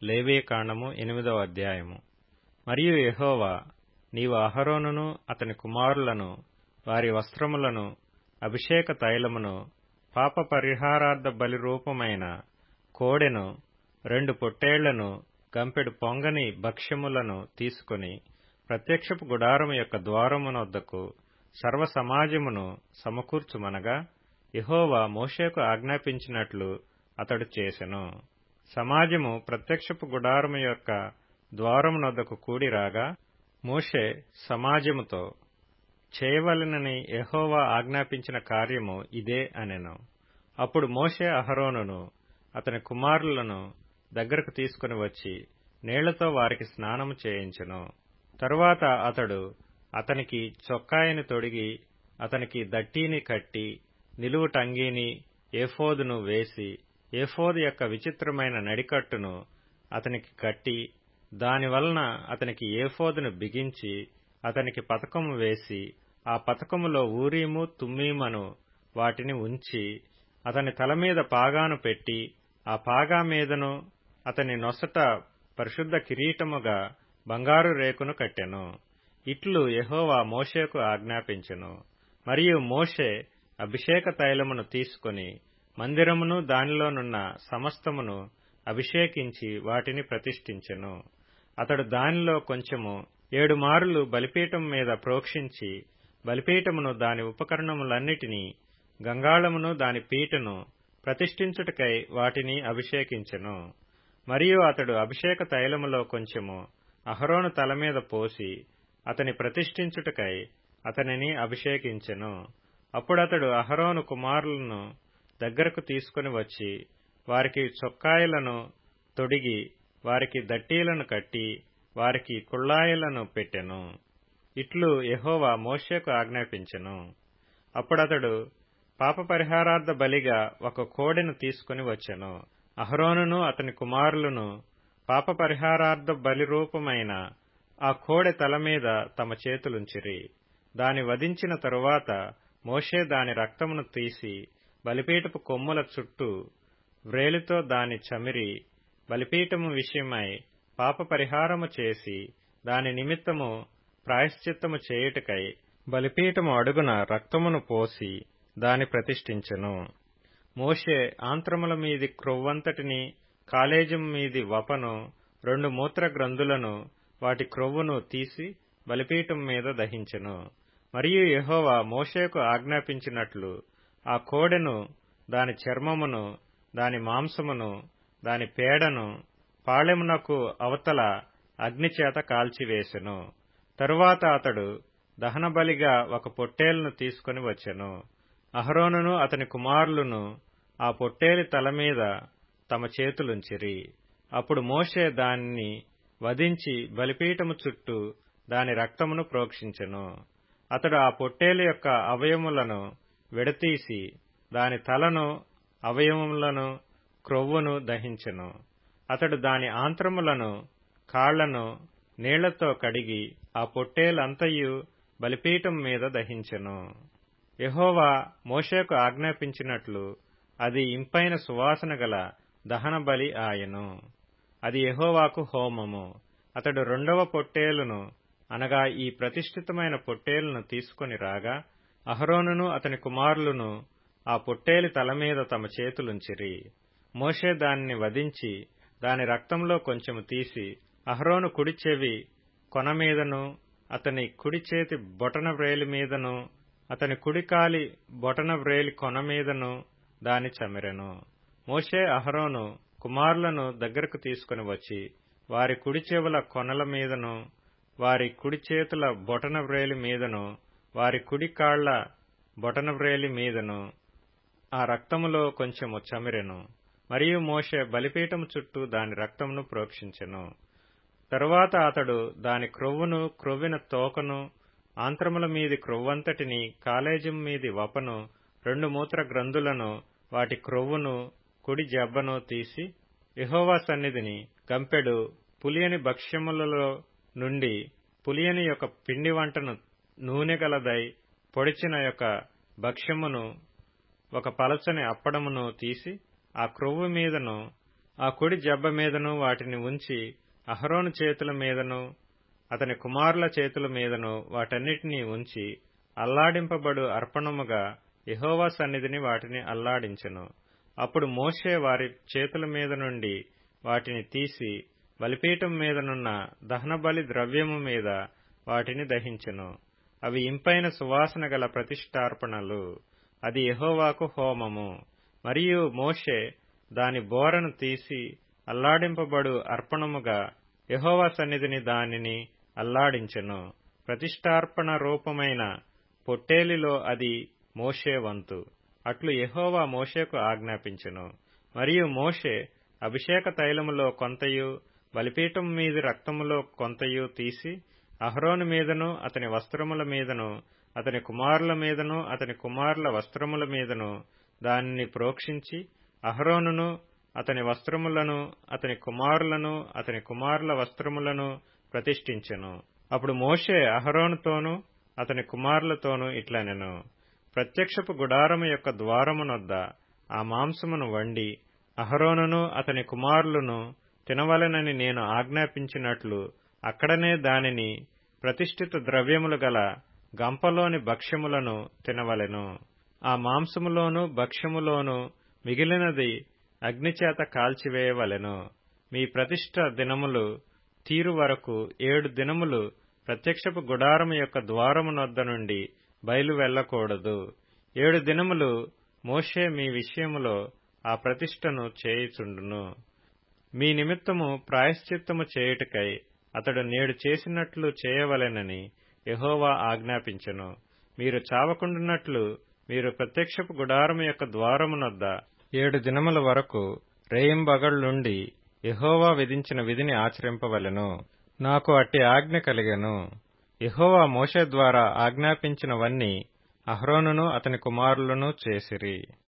లేవీకాండము 8వ అధ్యాయము. మరియు యెహోవా, నీవు అహరోనును అతని కుమారులను, వారి వస్త్రములను, అభిషేక తైలమును, పాప పరిహారార్థ బలి రూపమైన కోడెను, 2 పొట్టేళ్లను, గంపెడు పొంగని భక్ష్యములను తీసుకుని ప్రత్యక్షపు గుడారము యొక్క ద్వారమునొద్దకు సర్వ సమాజమును సమకూర్చుమనగా, యెహోవా మోషేకు ఆజ్ఞాపించినట్లు అతడు చేసెను. సమాజము ప్రత్యక్షపు గుడారము యొక్క ద్వారమునొద్దకు కూడిరాగా, మోషే సమాజముతో, చేయవలెనని యెహోవా ఆజ్ఞాపించిన కార్యము ఇదే అనెను. అప్పుడు మోషే అహరోనును అతని కుమారులను దగ్గరకు తీసుకుని వచ్చి నీళ్లతో వారికి స్నానము చేయించెను. తరువాత అతడు అతనికి చొక్కాయిని తొడిగి, అతనికి దట్టీని కట్టి, నిలువుటంగీని, ఏఫోదును వేసి, ఏఫోదు యొక్క విచిత్రమైన నడికట్టును అతనికి కట్టి, దానివలన అతనికి ఏఫోదును బిగించి, అతనికి పతకము వేసి, ఆ పతకములో ఊరీము తుమ్మీమను వాటిని ఉంచి, అతని తల మీద పాగాను పెట్టి, ఆ పాగా మీదను అతని నొసట పరిశుద్ధ కిరీటముగా బంగారు రేకును కట్టెను. ఇట్లు యెహోవా మోషేకు ఆజ్ఞాపించెను. మరియు మోషే అభిషేక తైలమును తీసుకుని మందిరమును దానిలోనున్న సమస్తమును అభిషేకించి వాటిని ప్రతిష్ఠించెను. అతడు దానిలో కొంచెము 7 మారులు బలిపీఠం మీద ప్రోక్షించి, బలిపీఠమును దాని ఉపకరణములన్నిటినీ, గంగాళమును దాని పీటను ప్రతిష్ఠించుటకై వాటిని అభిషేకించెను. మరియు అతడు అభిషేక తైలములో కొంచెము అహరోను తల మీద పోసి, అతని ప్రతిష్ఠించుటకై అతనిని అభిషేకించెను. అప్పుడతడు అహరోను కుమారులను దగ్గరకు తీసుకుని వచ్చి, వారికి చొక్కాయిలను తొడిగి, వారికి దట్టీలను కట్టి, వారికి కుళ్ళాయిలను పెట్టెను. ఇట్లు యెహోవా మోషేకు ఆజ్ఞాపించెను. అప్పుడతడు పాప పరిహారార్థ బలిగా ఒక కోడెను తీసుకుని వచ్చెను. అహరోనును అతని కుమారులను పాప పరిహారార్థ బలి రూపమైన ఆ కోడె తల మీద తమ చేతులుంచిరి. దాని వధించిన తరువాత మోషే దాని రక్తమును తీసి బలిపీఠపు కొమ్ముల చుట్టూ వ్రేలితో దాని చమిరి, బలిపీఠము విషయమై పాప పరిహారము చేసి, దాని నిమిత్తము ప్రాయశ్చిత్తము చేయుటకై బలిపీఠము అడుగున రక్తమును పోసి దాని ప్రతిష్ఠించెను. మోషే ఆంత్రముల మీది క్రొవ్వంతటిని, కాలేజం మీది వపను, 2 మూత్ర గ్రంథులను, వాటి క్రొవ్వును తీసి బలిపీఠం మీద దహించెను. మరియు యెహోవా మోషేకు ఆజ్ఞాపించినట్లు ఆ కోడెను, దాని చర్మమును, దాని మాంసమును, దాని పేడను పాళెమునకు అవతల అగ్నిచేత కాల్చివేసెను. తరువాత అతడు దహనబలిగా ఒక పొట్టేలును తీసుకుని వచ్చెను. అహరోనును అతని కుమారులను ఆ పొట్టేలి తల మీద తమ చేతులుంచిరి. అప్పుడు మోషే దానిని వధించి బలిపీఠము చుట్టూ దాని రక్తమును ప్రోక్షించెను. అతడు ఆ పొట్టేలు యొక్క అవయములను విడతీసి, దాని తలను, అవయవములను, క్రొవ్వును దహించెను. అతడు దాని ఆంత్రములను, కాళ్లను నీళ్లతో కడిగి ఆ పొట్టేలంతయు బలిపీఠం మీద దహించెను. యెహోవా మోషేకు ఆజ్ఞాపించినట్లు అది ఇంపైన సువాసన గల దహన బలి ఆయెను. అది యెహోవాకు హోమము. అతడు 2వ పొట్టేలును, అనగా ఈ ప్రతిష్ఠితమైన పొట్టేలును తీసుకుని రాగా, అహరోనును అతని కుమారులను ఆ పొట్టేలి తల మీద తమ చేతులుంచిరి. మోషే దానిని వధించి, దాని రక్తంలో కొంచెము తీసి అహరోను కుడి చెవి కొన మీదను, అతని కుడి చేతి బొటన వ్రేలి మీదను, అతని కుడికాలి బొటన వ్రేలి కొన మీదను దాని చమిరెను. మోషే అహరోను కుమారులను దగ్గరకు తీసుకుని వచ్చి, వారి కుడి చెవుల కొనల మీదను, వారి కుడి చేతుల బొటన వ్రేలి మీదను, వారి కుడి కాళ్ల బొటన వ్రేలి మీదను ఆ రక్తములో కొంచెము చమిరెను. మరియు మోషే బలిపీఠము చుట్టూ దాని రక్తమును ప్రోక్షించెను. తరువాత అతడు దాని క్రొవ్వును, క్రొవ్విన తోకను, ఆంత్రముల మీది క్రొవ్వంతటిని, కాలేజం మీది వపను, 2 మూత్ర గ్రంథులను, వాటి క్రొవ్వును, కుడి జబ్బను తీసి యెహోవా సన్నిధిని గంపెడు పులియని భక్ష్యములలో నుండి పులియని యొక్క పిండి వంటను, నూనె గలదై పొడిచిన యొక్క భక్ష్యమును, ఒక పలచని అప్పడమును తీసి ఆ క్రొవ్వు మీదను, ఆ కుడి జబ్బ మీదను వాటిని ఉంచి అహరోను చేతుల మీదను అతని కుమారుల చేతుల మీదను వాటన్నిటినీ ఉంచి అల్లాడింపబడు అర్పణముగా యెహోవా సన్నిధిని వాటిని అల్లాడించెను. అప్పుడు మోషే వారి చేతుల మీద నుండి వాటిని తీసి బలిపీఠం మీదనున్న దహనబలి ద్రవ్యము మీద వాటిని దహించెను. అవి ఇంపైన సువాసన గల ప్రతిష్ఠార్పణలు. అది యెహోవాకు హోమము. మరియు మోషే దాని బోరను తీసి అల్లాడింపబడు అర్పణముగా యెహోవా సన్నిధిని దానిని అల్లాడించెను. ప్రతిష్ఠార్పణ రూపమైన పొట్టేలిలో అది మోషే వంతు. అట్లు యెహోవా మోషేకు ఆజ్ఞాపించెను. మరియు మోషే అభిషేక తైలములో కొంతయు బలిపీఠం మీది రక్తములో కొంతయు తీసి అహరోను మీదను అతని వస్త్రముల మీదను అతని కుమారుల మీదను అతని కుమారుల వస్త్రముల మీదను దానిని ప్రోక్షించి అహరోనును అతని వస్త్రములను అతని కుమారులను అతని కుమారుల వస్త్రములను ప్రతిష్ఠించెను. అప్పుడు మోషే అహరోనుతోనూ అతని కుమారులతోనూ ఇట్లనెను, ప్రత్యక్షపు గుడారము యొక్క ద్వారమునొద్ద ఆ మాంసమును వండి అహరోనును అతని కుమారులను తినవలెనని నేను ఆజ్ఞాపించినట్లు అక్కడనే దానిని ప్రతిష్ఠిత ద్రవ్యములు గల గంపలోని భక్ష్యములను తినవలెను. ఆ మాంసములోను భక్ష్యములోను మిగిలినది అగ్నిచేత కాల్చివేయవలెను. మీ ప్రతిష్ఠ దినములు తీరు వరకు 7 దినములు ప్రత్యక్షపు గుడారము యొక్క ద్వారమునొద్ద నుండి బయలు వెళ్లకూడదు. 7 దినములు మోషే మీ విషయములో ఆ ప్రతిష్ఠను చేయుచుండును. మీ నిమిత్తము ప్రాయశ్చిత్తము చేయుటకై అతడు నేడు చేసినట్లు చేయవలెనని యెహోవా ఆజ్ఞాపించెను. మీరు చావకుండునట్లు మీరు ప్రత్యక్షపు గుడారము యొక్క ద్వారమునొద్ద 7 దినముల వరకు రేయింబగళ్లుండి యెహోవా విధించిన విధిని ఆచరింపవలెను. నాకు అట్టి ఆజ్ఞ కలిగెను. యెహోవా మోషే ద్వారా ఆజ్ఞాపించినవన్నీ అహరోనును అతని కుమారులను చేసిరి.